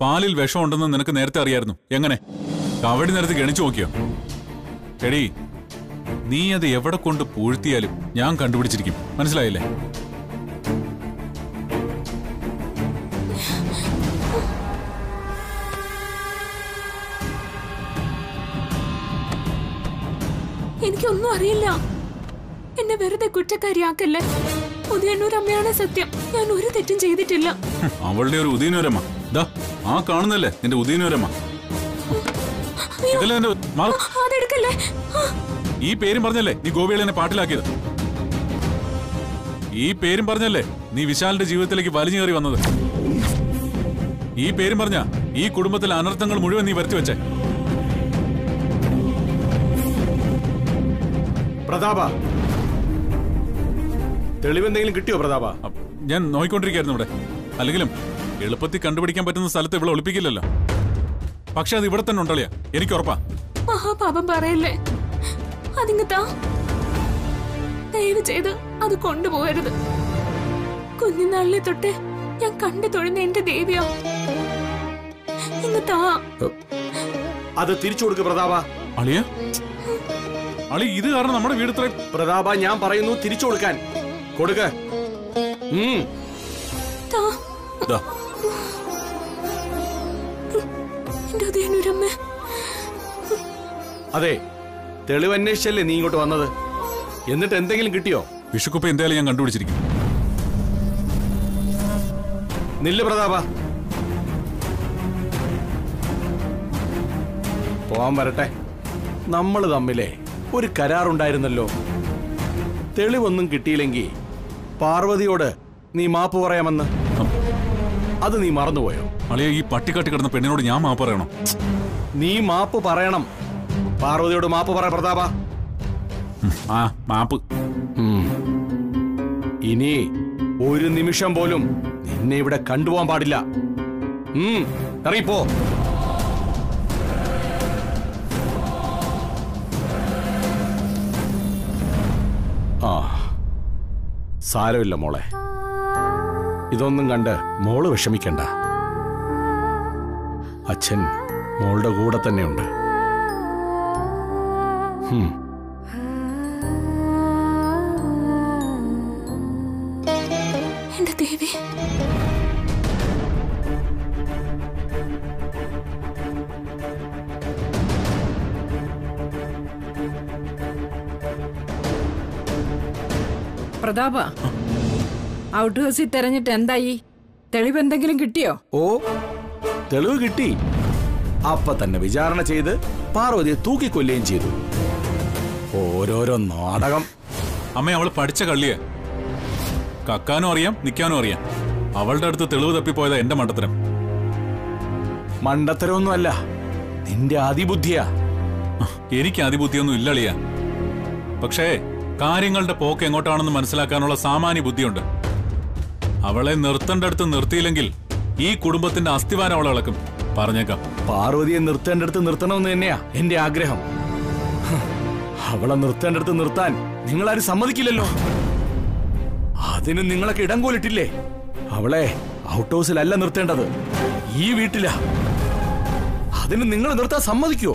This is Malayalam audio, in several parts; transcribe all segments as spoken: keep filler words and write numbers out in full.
പാലിൽ വിഷമുണ്ടെന്ന് നിനക്ക് നേരത്തെ അറിയായിരുന്നു. എങ്ങനെ കവടി നിരത്തി ഗണിച്ചു നോക്കിയോ? എടീ, നീ അത് എവിടെ കൊണ്ട് പൂഴ്ത്തിയാലും ഞാൻ കണ്ടുപിടിച്ചിരിക്കും. മനസ്സിലായില്ലേ? എനിക്കൊന്നും അറിയില്ല. എന്നെ വെറുതെ കുറ്റക്കാരിയാക്കല്ലേ. ഉദയന്നൂരമ്മയാണ് സത്യം. ഞാൻ ഒരു തെറ്റും ചെയ്തിട്ടില്ല. അവളുടെ ഒരു ഉദയന്നൂരമ്മ ദാ ആ കാണുന്നല്ലേ നിന്റെ ഉദയന്നൂരമ്മ. അതെടുക്കല്ലേ. ഈ പേരും പറഞ്ഞല്ലേ നീ ഗോപികളെ എന്നെ പാട്ടിലാക്കിയത്? ഈ പേരും പറഞ്ഞല്ലേ നീ വിശാലിന്റെ ജീവിതത്തിലേക്ക് വലിഞ്ഞു കയറി വന്നത്? ഈ പേരും പറഞ്ഞ ഈ കുടുംബത്തിലെ അനർത്ഥങ്ങൾ മുഴുവൻ നീ വരുത്തി വെച്ചേ. പ്രതാപ, തെളിവെന്തെങ്കിലും കിട്ടിയോ പ്രതാപ? ഞാൻ നോയിക്കൊണ്ടിരിക്കായിരുന്നു ഇവിടെ. അല്ലെങ്കിലും എളുപ്പത്തിൽ കണ്ടുപിടിക്കാൻ പറ്റുന്ന സ്ഥലത്ത് ഇവിടെ ഒളിപ്പിക്കില്ലല്ലോ. പക്ഷെ അത് ഇവിടെ തന്നെ ഉണ്ടല്ലോ, എനിക്ക് ഉറപ്പാ. മഹാപാപം പറയല്ലേ. അതിങ്ങത്താ, ദയവ് ചെയ്ത് അത് കൊണ്ടുപോകരുത്. കുഞ്ഞുനാളിലെ തൊട്ട് ഞാൻ കണ്ടു തൊഴുന്ന എന്റെ ദേവിയോ. ഇങ്ങത്താ, അത് തിരിച്ചു കൊടുക്ക് പ്രതാപ. അളിയ അളി, ഇത് കാരണം നമ്മുടെ വീട് ഇത്ര. പ്രതാപ, ഞാൻ പറയുന്നു തിരിച്ചു കൊടുക്കാൻ. കൊടുക്ക. അതെ, തെളിവ് അന്വേഷിച്ചല്ലേ നീ ഇങ്ങോട്ട് വന്നത്? എന്നിട്ട് എന്തെങ്കിലും കിട്ടിയോ? വിഷുക്കുപ്പ എന്തായാലും ഞാൻ കണ്ടുപിടിച്ചിരിക്കും. നില്ല് പ്രതാപ, പോവാൻ വരട്ടെ. നമ്മൾ തമ്മിലെ ഒരു കരാറുണ്ടായിരുന്നല്ലോ. തെളിവൊന്നും കിട്ടിയില്ലെങ്കിൽ പാർവതിയോട് നീ മാപ്പ് പറയാമെന്ന്. അത് നീ മറന്നുപോയോ? അളിയ, ഈ പട്ടിക്കാട്ടി കിടന്ന പെണ്ണിനോട് ഞാൻ മാപ്പ് പറയണം? നീ മാപ്പ് പറയണം. പാർവതിയോട് മാപ്പ് പറ പ്രതാപ. ആ മാപ്പ്. ഇനി ഒരു നിമിഷം പോലും നിന്നെ ഇവിടെ കണ്ടുപോകാൻ പാടില്ല. ഇറങ്ങിപ്പോ. ആ, സാരമില്ല മോളെ. ഇതൊന്നും കണ്ട് മോള് വിഷമിക്കണ്ട. അച്ഛൻ മോളുടെ കൂടെ തന്നെയുണ്ട്. എന്റെ ദേവി, പ്രതാപ, ഔട്ട് ഹൗസിൽ തെരഞ്ഞിട്ട് എന്തായി? തെളിവ് എന്തെങ്കിലും കിട്ടിയോ? ഓ, തെളിവ് കിട്ടി. അപ്പൊ തന്നെ വിചാരണ ചെയ്ത് പാർവതിയെ തൂക്കിക്കൊല്ലുകയും ചെയ്തു. ഓരോരോ നാടകം. അമ്മ, അവള് പഠിച്ച കള്ളിയെ. കക്കാനും അറിയാം, നിക്കാനും അറിയാം. അവളുടെ അടുത്ത് തെളിവ് തപ്പിപ്പോയതാ എന്റെ മണ്ടത്തരം. മണ്ടത്തരമൊന്നും അല്ല, നിന്റെ അതിബുദ്ധിയാ. എനിക്ക് അതിബുദ്ധിയൊന്നും ഇല്ലളിയ. പക്ഷേ കാര്യങ്ങളുടെ പോക്ക് എങ്ങോട്ടാണെന്ന് മനസ്സിലാക്കാനുള്ള സാമാന്യ ബുദ്ധിയുണ്ട്. അവളെ നിർത്തേണ്ടടുത്ത് നിർത്തിയില്ലെങ്കിൽ ഈ കുടുംബത്തിന്റെ അസ്ഥിവാരം അവളെ ഇളക്കും. പറഞ്ഞേക്കാം. പാർവതിയെ നിർത്തേണ്ടടുത്ത് നിർത്തണമെന്ന് തന്നെയാ എന്റെ ആഗ്രഹം. അവളെ നിർത്തേണ്ടടുത്ത് നിർത്താൻ നിങ്ങളാരും സമ്മതിക്കില്ലല്ലോ. അതിന് നിങ്ങളൊക്കെ ഇടം കോലിട്ടില്ലേ? അവളെ ഔട്ട് ഹൗസിലല്ല നിർത്തേണ്ടത്, ഈ വീട്ടിലാ. അതിന് നിങ്ങൾ നിർത്താൻ സമ്മതിക്കുവോ?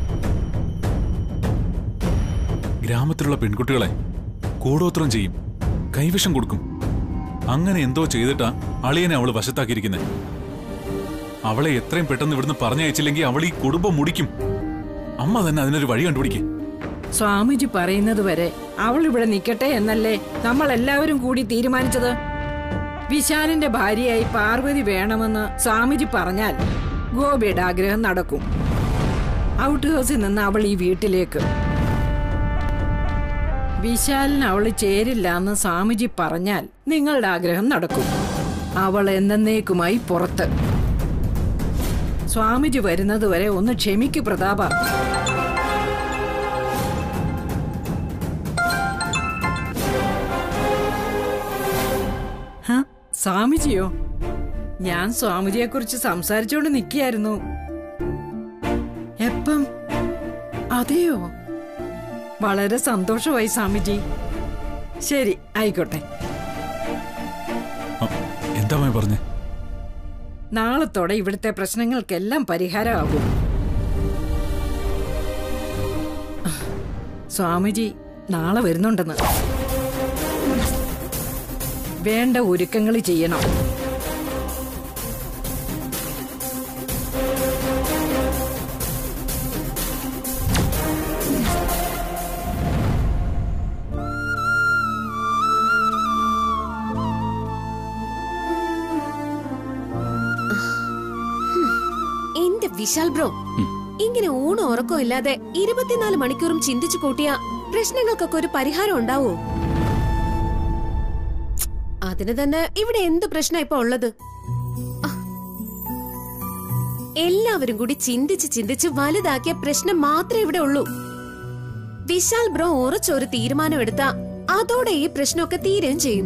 ഗ്രാമത്തിലുള്ള പെൺകുട്ടികളെ കൂടോത്രം ചെയ്യും, കൈവശം കൊടുക്കും. അങ്ങനെ എന്തോ ചെയ്തിട്ടാ അളിയനെ അവള് വശത്താക്കിയിരിക്കുന്നത്. അവളെ എത്രയും പെട്ടെന്ന് ഇവിടുന്ന് പറഞ്ഞയച്ചില്ലെങ്കിൽ അവൾ ഈ കുടുംബം മുടിക്കും. അമ്മ തന്നെ അതിനൊരു വഴി കണ്ടുപിടിക്കും. സ്വാമിജി പറയുന്നത് വരെ അവൾ ഇവിടെ നിൽക്കട്ടെ എന്നല്ലേ നമ്മൾ എല്ലാവരും കൂടി തീരുമാനിച്ചത്? വിശാലിന്റെ ഭാര്യയായി പാർവതി വേണമെന്ന് സ്വാമിജി പറഞ്ഞാൽ ഗോപിയുടെ ആഗ്രഹം നടക്കും. ഔട്ട് ഹൗസിൽ നിന്ന് അവൾ ഈ വീട്ടിലേക്ക്. വിശാലിന് അവള് ചേരില്ല എന്ന് സ്വാമിജി പറഞ്ഞാൽ നിങ്ങളുടെ ആഗ്രഹം നടക്കും. അവൾ എന്നേക്കുമായി പുറത്ത്. സ്വാമിജി വരുന്നത് വരെ ഒന്ന് ക്ഷമിക്കു പ്രതാപ. സ്വാമിജിയോ? ഞാൻ സ്വാമിജിയെ കുറിച്ച് സംസാരിച്ചോണ്ട് നിൽക്കുകയായിരുന്നു. എപ്പം? അതെയോ? വളരെ സന്തോഷമായി സ്വാമിജി. ശരി, ആയിക്കോട്ടെ. എന്താ പറഞ്ഞേ? നാളത്തോടെ ഇവിടുത്തെ പ്രശ്നങ്ങൾക്കെല്ലാം പരിഹാരമാകും. സ്വാമിജി നാളെ വരുന്നുണ്ടെന്ന്. വേണ്ട ഒരുക്കങ്ങൾ ചെയ്യണം. എന്റെ വിശാൽ ബ്രോ, ഇങ്ങനെ ഊണോ ഉറക്കോ ഇല്ലാതെ ഇരുപത്തിനാല് മണിക്കൂറും ചിന്തിച്ചു കൂട്ടിയ പ്രശ്നങ്ങൾക്കൊക്കെ ഒരു പരിഹാരം ഉണ്ടാവോ? അതിന് തന്നെ ഇവിടെ എന്ത് പ്രശ്നം ഇപ്പൊ ഉള്ളത്? എല്ലാവരും കൂടി ചിന്തിച്ച് ചിന്തിച്ച് വലുതാക്കിയ പ്രശ്നം മാത്രമേ ഇവിടെ ഉള്ളൂ. വിശാൽ ബ്രോ ഉറച്ചൊരു തീരുമാനം എടുത്താ അതോടെ ഈ പ്രശ്നമൊക്കെ തീരുകയും ചെയ്യും.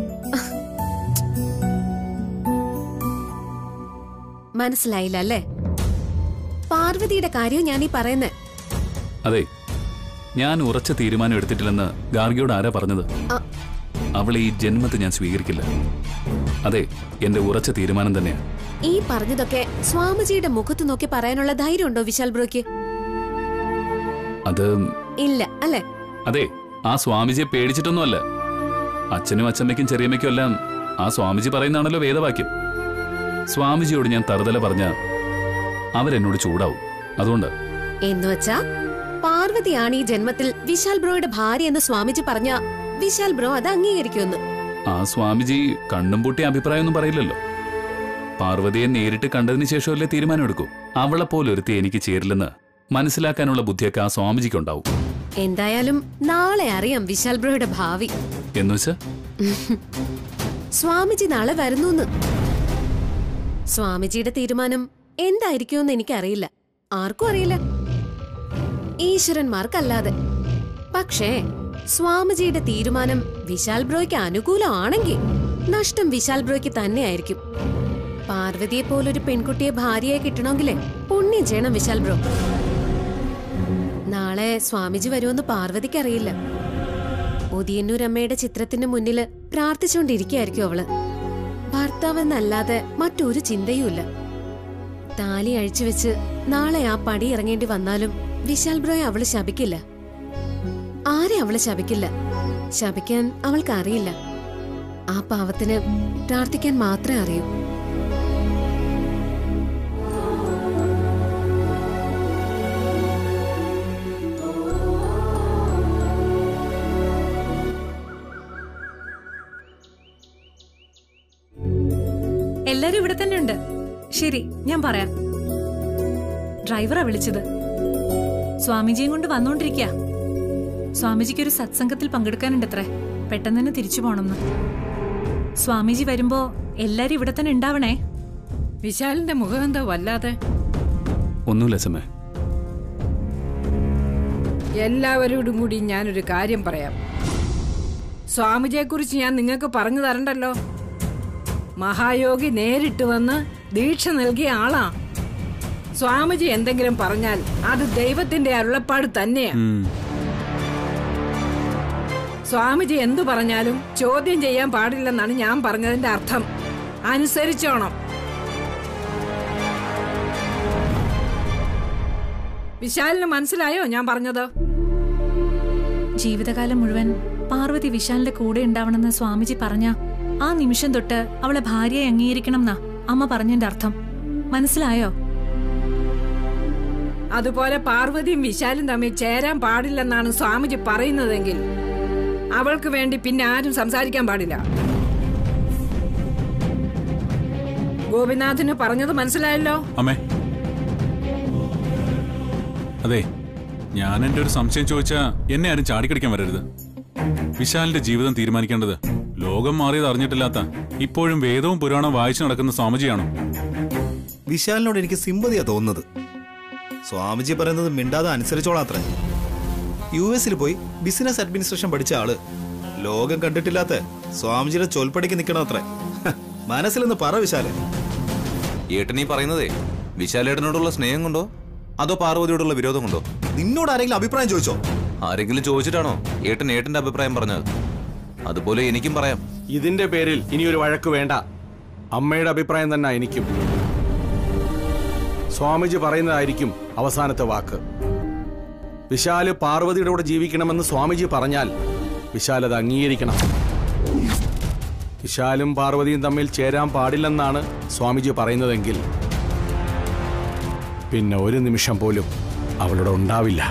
മനസ്സിലായില്ല അല്ലേ? പാർവതിയുടെ കാര്യം ഞാൻ ഈ പറയുന്നേ. അതെ, ഞാൻ ഉറച്ച തീരുമാനം എടുത്തിട്ടില്ലെന്ന് ഗാർഗിയോട് ആരാ പറഞ്ഞത്? അവളെ ഈ ജന്മത്തെ ഞാൻ സ്വീകരിക്കില്ല. അതെ, എന്റെ ഉറച്ച തീരുമാനം തന്നെയാ. ഈ പറഞ്ഞതൊക്കെ സ്വാമിജിയുടെ മുഖത്ത് നോക്കി പറയാനുള്ള ധൈര്യമുണ്ടോ വിശാൽ ബ്രോയ്ക്ക്? അത് ഇല്ല അല്ലേ? അതെ, ആ സ്വാമിജിയെ പേടിച്ചിട്ടൊന്നുമല്ല. അച്ഛനും അച്ഛമ്മയ്ക്കും ചെറിയമ്മയ്ക്കും എല്ലാം ആ സ്വാമിജി പറയുന്നതാണല്ലോ വേദവാക്യം. സ്വാമിജിയോട് ഞാൻ തറുതല പറഞ്ഞ അവരെന്നോട് ചൂടാവും. അതുകൊണ്ട് എന്നുവെച്ചാ പാർവതിയാണ് ഈ ജന്മത്തിൽ വിശാൽ ബ്രോയുടെ ഭാര്യ എന്ന് സ്വാമിജി പറഞ്ഞ വിശാൽ ബ്രോ അത് അംഗീകരിക്കുമെന്ന്. ആ സ്വാമിജി കണ്ണും പൂട്ടി അഭിപ്രായമൊന്നും പറയില്ലല്ലോ. പാർവതിയെ നേരിട്ട് കണ്ടതിന് ശേഷമല്ലേ തീരുമാനം എടുക്കൂ. അവളെ പോലെ ഒരുത്തി എനിക്ക് ചേരില്ലെന്ന് മനസ്സിലാക്കാനുള്ള ബുദ്ധിയൊക്കെ ആ സ്വാമിജിക്കുണ്ടാവും. എന്തായാലും നാളെ അറിയാം വിശാൽ ബ്രോയുടെ ഭാവി. എന്നുവെച്ചാ സ്വാമിജി നാളെ വരുന്നു. സ്വാമിജിയുടെ തീരുമാനം എന്തായിരിക്കുമെന്ന് എനിക്കറിയില്ല, ആർക്കും അറിയില്ല, ഈശ്വരന്മാർക്കല്ലാതെ. പക്ഷേ സ്വാമിജിയുടെ തീരുമാനം വിശാൽ ബ്രോയ്ക്ക് അനുകൂലമാണെങ്കിൽ നഷ്ടം വിശാൽ ബ്രോയ്ക്ക് തന്നെയായിരിക്കും. പാർവതിയെ പോലൊരു പെൺകുട്ടിയെ ഭാര്യയായി കിട്ടണമെങ്കിലേ പുണ്യം ചെയ്യണം വിശാൽ ബ്രോ. നാളെ സ്വാമിജി വരുമെന്ന് പാർവതിക്ക് അറിയില്ല. ഒതിയന്നൂരമ്മയുടെ ചിത്രത്തിന് മുന്നില് പ്രാർത്ഥിച്ചുകൊണ്ടിരിക്കുകയായിരിക്കും അവള്. ഭർത്താവെന്നല്ലാതെ മറ്റൊരു ചിന്തയുമില്ല. താലി അഴിച്ചു വെച്ച് നാളെ ആ പടി ഇറങ്ങേണ്ടി വന്നാലും വിശാൽ ബ്രോയെ അവള് ശപിക്കില്ല. ആരെ അവള് ശപിക്കില്ല. ശപിക്കാൻ അവൾക്ക് അറിയില്ല. ആ പാവത്തിന് പ്രാർത്ഥിക്കാൻ മാത്രമേ അറിയൂ. എല്ലാരും ഇവിടെ തന്നെ ഉണ്ട്. ശരി, ഞാൻ പറയാം. ഡ്രൈവറാ വിളിച്ചത്. സ്വാമിജിയും കൊണ്ട് വന്നോണ്ടിരിക്ക. സ്വാമിജിക്ക് ഒരു സത്സംഗത്തിൽ പങ്കെടുക്കാനുണ്ടത്രേ. പെട്ടെന്ന് തന്നെ തിരിച്ചു പോണെന്ന്. സ്വാമിജി വരുമ്പോ എല്ലാരും ഇവിടെ തന്നെ ഉണ്ടാവണേ. വിശാലിന്റെ മുഖം എന്താ വല്ലാതെ? ഒന്നുമില്ല അച്ഛമ്മേ. എല്ലാവരോടും കൂടി ഞാനൊരു കാര്യം പറയാം. സ്വാമിജിയെ കുറിച്ച് ഞാൻ നിങ്ങൾക്ക് പറഞ്ഞു തരണ്ടല്ലോ. മഹായോഗി നേരിട്ട് വന്ന് ദീക്ഷ നൽകിയ ആളാ. സ്വാമിജി എന്തെങ്കിലും പറഞ്ഞാൽ അത് ദൈവത്തിന്റെ അരുളപ്പാട് തന്നെയാ. സ്വാമിജി എന്തു പറഞ്ഞാലും ചോദ്യം ചെയ്യാൻ പാടില്ലെന്നാണ് ഞാൻ പറഞ്ഞതിന്റെ അർത്ഥം. അനുസരിച്ചോണം. വിശാലിന് മനസ്സിലായോ ഞാൻ പറഞ്ഞത്? ജീവിതകാലം മുഴുവൻ പാർവതി വിശാലിന്റെ കൂടെ ഉണ്ടാവണമെന്ന് സ്വാമിജി പറഞ്ഞ ആ നിമിഷം തൊട്ട് അവളെ ഭാര്യയെ അംഗീകരിക്കണം എന്നാ അമ്മ പറഞ്ഞതിന്റെ അർത്ഥം. മനസ്സിലായോ? അതുപോലെ പാർവതിയും വിശാലും തമ്മിൽ ചേരാൻ പാടില്ലെന്നാണ് സ്വാമിജി പറയുന്നതെങ്കിൽ അവൾക്ക് വേണ്ടി പിന്നെ ആരും സംസാരിക്കാൻ പാടില്ല. ഗോപിനാഥിന് പറഞ്ഞത് മനസ്സിലായല്ലോ? അമ്മേ, അതെ, ഞാൻ എന്റെ ഒരു സംശയം ചോദിച്ചാ എന്നെ ആരും ചാടിക്കടിക്കാൻ വരരുത്. വിശാലിന്റെ ജീവിതം തീരുമാനിക്കേണ്ടത് ലോകം മാറിയത് അറിഞ്ഞിട്ടില്ലാത്ത ഇപ്പോഴും വേദവും പുരാണവും വായിച്ചു നടക്കുന്ന സ്വാമിജിയാണോ? വിശാലിനോട് എനിക്ക് സിമ്പതിയാ തോന്നുന്നത്. സ്വാമിജി പറയുന്നത് മിണ്ടാതെ അനുസരിച്ചോളാത്രേ. യു എസിൽ പോയി ബിസിനസ് അഡ്മിനിസ്ട്രേഷൻ പഠിച്ച ആള് ലോകം കണ്ടിട്ടില്ലാത്ത സ്വാമിജിയുടെ ചൊൽപ്പടിക്ക് നിൽക്കണം അത്രേ. മനസ്സിലെന്ന് പറ വിശാലെ. ഏട്ടനീ പറയുന്നതേ വിശാലേട്ടനോടുള്ള സ്നേഹം കൊണ്ടോ അതോ പാർവതിയോടുള്ള വിരോധം കൊണ്ടോ? നിന്നോട് ആരെങ്കിലും അഭിപ്രായം ചോദിച്ചോ? ആരെങ്കിലും ചോദിച്ചിട്ടാണോ ഏട്ടൻ ഏട്ടന്റെ അഭിപ്രായം പറഞ്ഞത്? അതുപോലെ എനിക്കും പറയാം. ഇതിന്റെ പേരിൽ ഇനി ഒരു വഴക്ക് വേണ്ട. അമ്മയുടെ അഭിപ്രായം തന്നെ എനിക്കും. സ്വാമിജി പറയുന്നതായിരിക്കും അവസാനത്തെ വാക്ക്. വിശാല് പാർവതിയുടെ കൂടെ ജീവിക്കണമെന്ന് സ്വാമിജി പറഞ്ഞാൽ വിശാൽ അത് അംഗീകരിക്കണം. വിശാലും പാർവതിയും തമ്മിൽ ചേരാൻ പാടില്ലെന്നാണ് സ്വാമിജി പറയുന്നതെങ്കിൽ പിന്നെ ഒരു നിമിഷം പോലും അവളുടെ ഉണ്ടാവില്ല.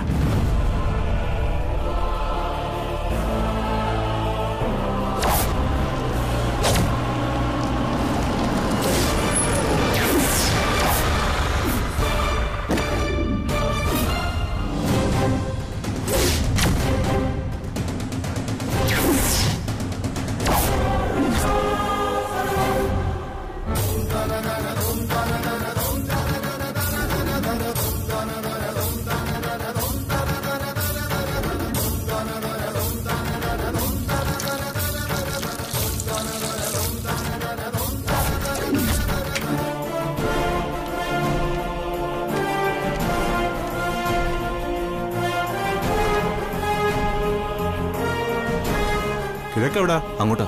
കിഴക്കെവിടാ? അങ്ങോട്ടാ.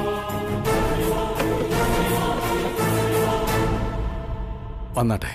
വന്നാട്ടെ.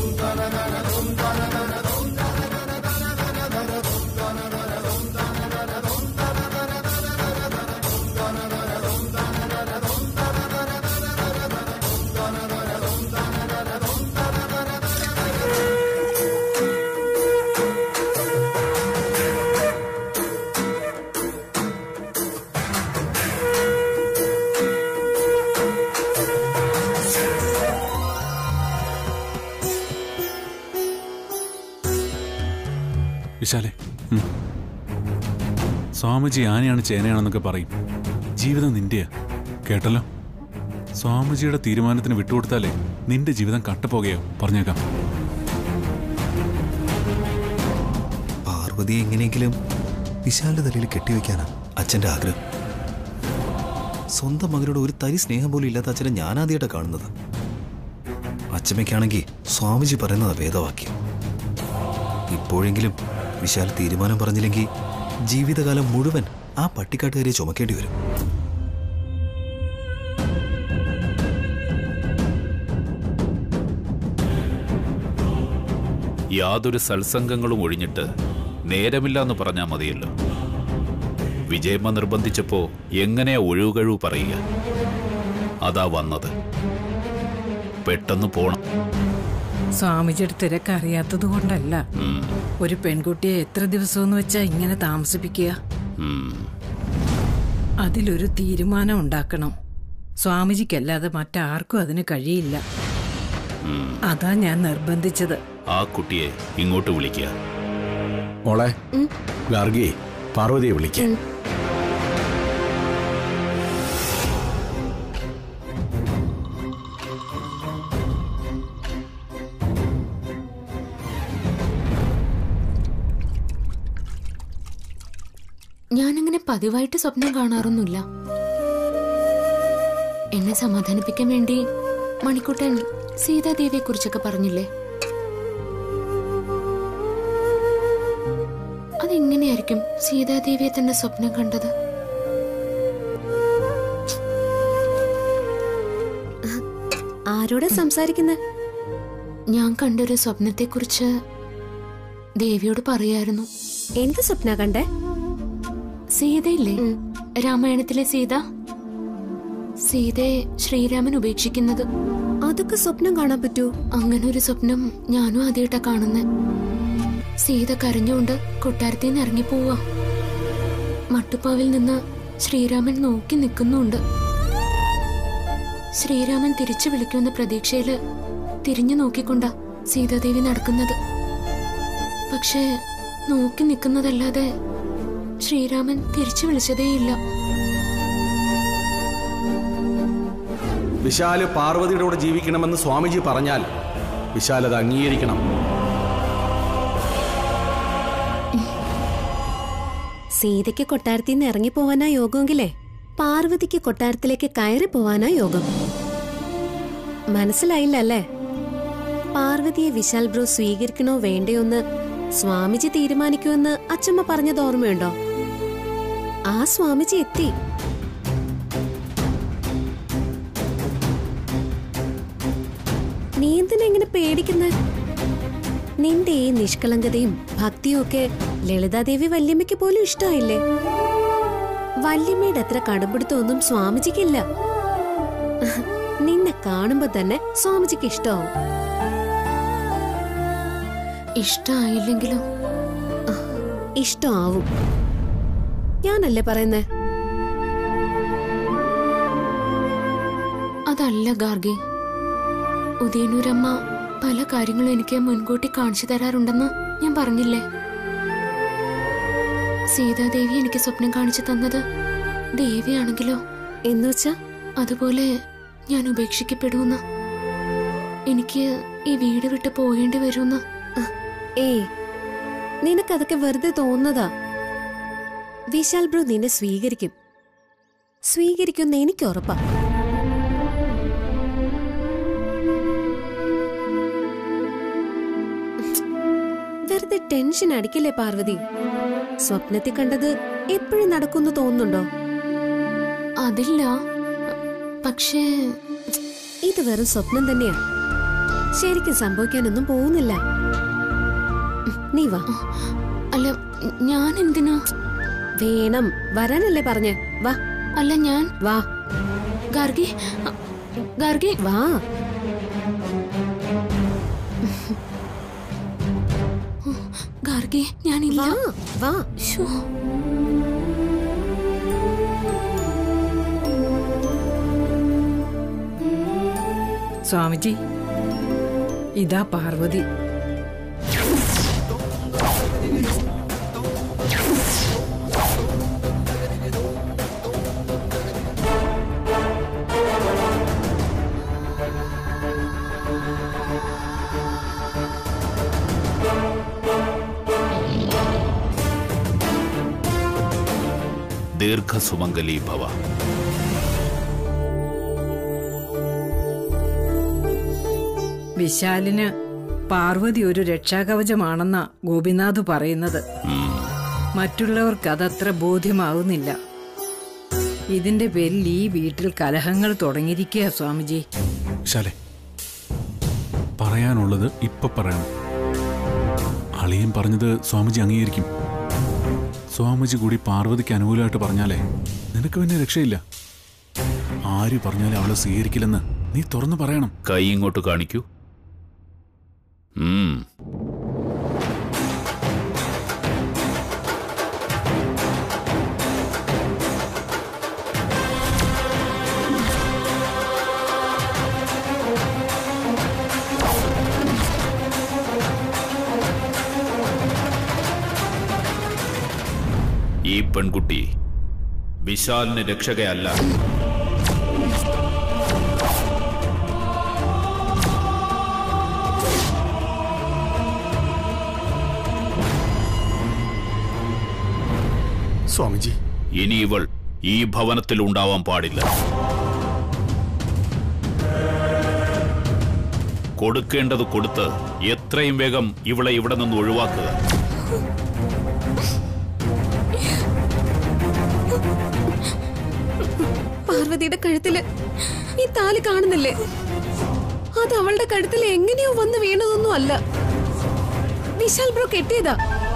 വിശാലെ, സ്വാമിജി ആനയാണ് ചേനയാണെന്നൊക്കെ പറയും. ജീവിതം നിന്റെയാ, കേട്ടല്ലോ. സ്വാമിജിയുടെ തീരുമാനത്തിന് വിട്ടുകൊടുത്താലേ നിന്റെ ജീവിതം കട്ടപ്പോകയോ പറഞ്ഞേക്കാം. പാർവതിയെ എങ്ങനെയെങ്കിലും വിശാലിന്റെ തലയിൽ കെട്ടിവെക്കാനാ അച്ഛന്റെ ആഗ്രഹം. സ്വന്തം മകനോട് ഒരു തരി സ്നേഹം പോലും ഇല്ലാത്ത അച്ഛനെ ഞാനാദ്യമായിട്ടാണ് കാണുന്നത്. അച്ഛമ്മയ്ക്കാണെങ്കിൽ സ്വാമിജി പറയുന്നതാ വേദവാക്യം. ഇപ്പോഴെങ്കിലും വിശാൽ തീരുമാനം പറഞ്ഞില്ലെങ്കിൽ ജീവിതകാലം മുഴുവൻ ആ പട്ടിക്കാട്ടുകാരെ ചുമക്കേണ്ടി വരും. യാതൊരു സത്സംഗങ്ങളും ഒഴിഞ്ഞിട്ട് നേരമില്ലാന്ന് പറഞ്ഞാൽ മതിയല്ലോ. വിജയമ്മ നിർബന്ധിച്ചപ്പോ എങ്ങനെയാ ഒഴിവുകഴിവ് പറയുക? അതാ വന്നത്. പെട്ടെന്ന് പോണം. സ്വാമിജിയുടെ തിരക്ക് അറിയാത്തത് കൊണ്ടല്ല. ഒരു പെൺകുട്ടിയെ എത്ര ദിവസമെന്ന് വെച്ചാ ഇങ്ങനെ താമസിപ്പിക്കുക? അതിലൊരു തീരുമാനം ഉണ്ടാക്കണം. സ്വാമിജിക്കല്ലാതെ മറ്റാർക്കും അതിന് കഴിയില്ല. അതാ ഞാൻ നിർബന്ധിച്ചത്. ആ കുട്ടിയെ ഇങ്ങോട്ട് വിളിക്കുക. മോളെ ഗാർഗി, പാർവതിയെ വിളിക്ക. ഞാനങ്ങനെ പതിവായിട്ട് സ്വപ്നം കാണാറൊന്നുമില്ല. എന്നെ സമാധാനിപ്പിക്കാൻ വേണ്ടി മണിക്കുട്ടൻ സീതാദേവിയെ കുറിച്ചൊക്കെ പറഞ്ഞില്ലേ? അതെങ്ങനെയായിരിക്കും സീതാദേവിയെ തന്നെ സ്വപ്നം കണ്ടത്? ആരോടാ സംസാരിക്കുന്നത്? ഞാൻ കണ്ടൊരു സ്വപ്നത്തെ കുറിച്ച് ദേവിയോട് പറയായിരുന്നു. എന്ത് സ്വപ്ന കണ്ടേ? സീതയില്ലേ, രാമായണത്തിലെ സീത. സീതയെ ശ്രീരാമൻ ഉപേക്ഷിക്കുന്നത്. അതൊക്കെ സ്വപ്നം കാണാൻ പറ്റൂ? അങ്ങനെ ഒരു സ്വപ്നം ഞാനും ആദ്യമായിട്ടാ കാണുന്നത്. സീത കരഞ്ഞുകൊണ്ട് കൊട്ടാരത്തിൽ നിന്ന് ഇറങ്ങിപ്പോവാ. മട്ടുപ്പാവിൽ നിന്ന് ശ്രീരാമൻ നോക്കി നിൽക്കുന്നുണ്ട്. ശ്രീരാമൻ തിരിച്ചു വിളിക്കുമെന്ന പ്രതീക്ഷയില് തിരിഞ്ഞു നോക്കിക്കൊണ്ടാ സീതാദേവി നടക്കുന്നത്. പക്ഷേ നോക്കി നിൽക്കുന്നതല്ലാതെ ശ്രീരാമൻ തിരിച്ചു വിളിച്ചതേയില്ല. വിശാല് പാർവതിയുടെ കൂടെ ജീവിക്കണമെന്ന് സ്വാമിജി പറഞ്ഞാൽ വിശാൽ അത് അംഗീകരിക്കണം. സീതയ്ക്ക് കൊട്ടാരത്തിൽ നിന്ന് ഇറങ്ങിപ്പോവാനാ യോഗമെങ്കിലേ പാർവതിക്ക് കൊട്ടാരത്തിലേക്ക് കയറി പോവാനാ യോഗം. മനസ്സിലായില്ല അല്ലേ? പാർവതിയെ വിശാൽ ബ്രോ സ്വീകരിക്കണോ വേണ്ടയോന്ന് സ്വാമിജി തീരുമാനിക്കുമെന്ന് അച്ചമ്മ പറഞ്ഞത് ഓർമ്മയുണ്ടോ? ആ സ്വാമിജി എത്തി. നീ എന്തിനാ ഇങ്ങനെ പേടിക്കുന്നത്? നിന്റെ ഈ നിഷ്കളങ്കതയും ഭക്തിയും ഒക്കെ ലളിതാദേവി വല്യമ്മയ്ക്ക് പോലും ഇഷ്ടമായില്ലേ? വല്യമ്മയുടെ അത്ര കടുംപിടുത്തമൊന്നും സ്വാമിജിക്കില്ല. നിന്നെ കാണുമ്പോ തന്നെ സ്വാമിജിക്ക് ഇഷ്ടമാവും. ഇഷ്ടമായില്ലെങ്കിലോ? ഇഷ്ടമാവും. ഞാനല്ലേ പറയുന്നേ? അതല്ല ഗാർഗി, ഉദയനൂരമ്മ പല കാര്യങ്ങളും എനിക്ക് മുൻകൂട്ടി കാണിച്ചു തരാറുണ്ടെന്ന് ഞാൻ പറഞ്ഞില്ലേ? സീതാദേവി എനിക്ക് സ്വപ്നം കാണിച്ചു തന്നത് ദേവിയാണെങ്കിലോ? എന്നുവെച്ചാ അതുപോലെ ഞാൻ ഉപേക്ഷിക്കപ്പെടുമെന്ന്, എനിക്ക് ഈ വീട് വിട്ട് പോകേണ്ടി വരുമെന്ന്. ഏയ്, നിനക്കതൊക്കെ വെറുതെ തോന്നുന്നതാ. വിശാൽ ബ്രോ നിന്നെ സ്വീകരിക്കും. സ്വീകരിക്കുമെന്ന് എനിക്ക് ഉറപ്പാ. വെറുതെ ടെൻഷൻ അടിക്കില്ലേ പാർവതി? സ്വപ്നത്തിൽ കണ്ടത് എപ്പോഴും നടക്കുമെന്ന് തോന്നുന്നുണ്ടോ? അതില്ല, പക്ഷേ ഇത് വെറും സ്വപ്നം തന്നെയാ. ശരിക്കും സംഭവിക്കാനൊന്നും പോകുന്നില്ല. നീ വാ. അല്ല, ഞാൻ എന്തിനാ? വേണം, വരാനല്ലേ പറഞ്ഞേ? വാ. അല്ല, ഞാൻ വാ. ഗാർഗി, ഗാർഗി വാ. ഗാർഗി, ഞാനില്ല. വാ. ശോ. സ്വാമിജി, ഇതാ പാർവതി. ദീർഘസുമംഗലീ ഭവ. വിശാലിന് പാർവതി ഒരു രക്ഷാകവചമാണെന്നാ ഗോപിനാഥ് പറയുന്നത്. മറ്റുള്ളവർക്ക് അതത്ര ബോധ്യമാവുന്നില്ല. ഇതിന്റെ പേരിൽ ഈ വീട്ടിൽ കലഹങ്ങൾ തുടങ്ങിയിരിക്കുക സ്വാമിജി. ശാലേ, പറയാനുള്ളത് ഇപ്പൊ പറയണം. അളിയൻ പറഞ്ഞത് സ്വാമിജി അംഗീകരിക്കും. സ്വാമിജി കൂടി പാർവതിക്ക് അനുകൂലമായിട്ട് പറഞ്ഞാലേ നിനക്ക് പിന്നെ രക്ഷയില്ല. ആര് പറഞ്ഞാലും അവളെ സ്വീകരിക്കില്ലെന്ന് നീ തുറന്നു പറയണം. കൈ ഇങ്ങോട്ട് കാണിക്കൂ. ഉം ഈ പെൺകുട്ടി വിശാലിന് രക്ഷകയല്ല. സ്വാമിജി, ഇനി ഇവൾ ഈ ഭവനത്തിൽ ഉണ്ടാവാൻ പാടില്ല. കൊടുക്കേണ്ടത് കൊടുത്ത് എത്രയും വേഗം ഇവളെ ഇവിടെ നിന്ന് ഒഴിവാക്കുക. പാർവതിയുടെ കഴുത്തില് ഈ താലി കാണുന്നില്ലേ? അത് അവളുടെ കഴുത്തിൽ എങ്ങനെയോ വന്ന് വീണതൊന്നും അല്ല. വിശാൽ ബ്രോ കെട്ടിയതാ.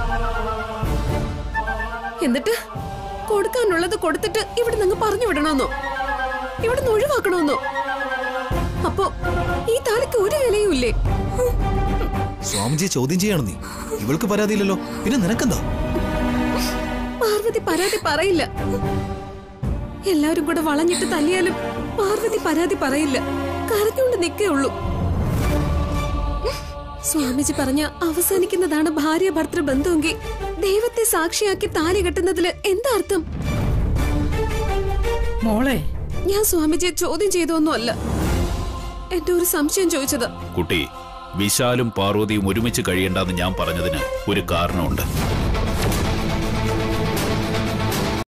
എന്നിട്ട് കൊടുക്കാനുള്ളത് കൊടുത്തിട്ട് ഇവിടെ നിന്ന് പറഞ്ഞു വിടണമെന്നോ, ഇവിടെ നിന്ന് ഒഴിവാക്കണമെന്നോ? അപ്പോ ഈ താലിക്ക് ഒരു വിലയും ഇല്ലേ? സ്വാമിജിയെ ചോദ്യം ചെയ്യണം നീ. ഇവൾക്ക് പരാതിയില്ലല്ലോ, പിന്നെ നിനക്കെന്താ? പാർവതി പരാതി പറയില്ല. എല്ലാവരും കൂടെ വളഞ്ഞിട്ട് തല്ലിയാലും പാർവതി പരാതി പറയില്ല. കരഞ്ഞുകൊണ്ട് നിക്കേ ഉള്ളൂ. സ്വാമിജി പറഞ്ഞ അവസാനിക്കുന്നതാണ് ഭാര്യ ഭർത്തൃ ബന്ധമെങ്കിൽ ദൈവത്തെ സാക്ഷിയാക്കി താലി കെട്ടുന്നതില് എന്താ അർത്ഥം? മോളെ, ഞാൻ സ്വാമിജിയെ ചോദ്യം ചെയ്തൊന്നും അല്ല, എന്റെ ഒരു സംശയം ചോദിച്ചത്. കുട്ടി, വിശാലും പാർവതിയും ഒരുമിച്ച് കഴിയണ്ടെന്ന് ഞാൻ പറഞ്ഞതിന് ഒരു കാരണമുണ്ട്.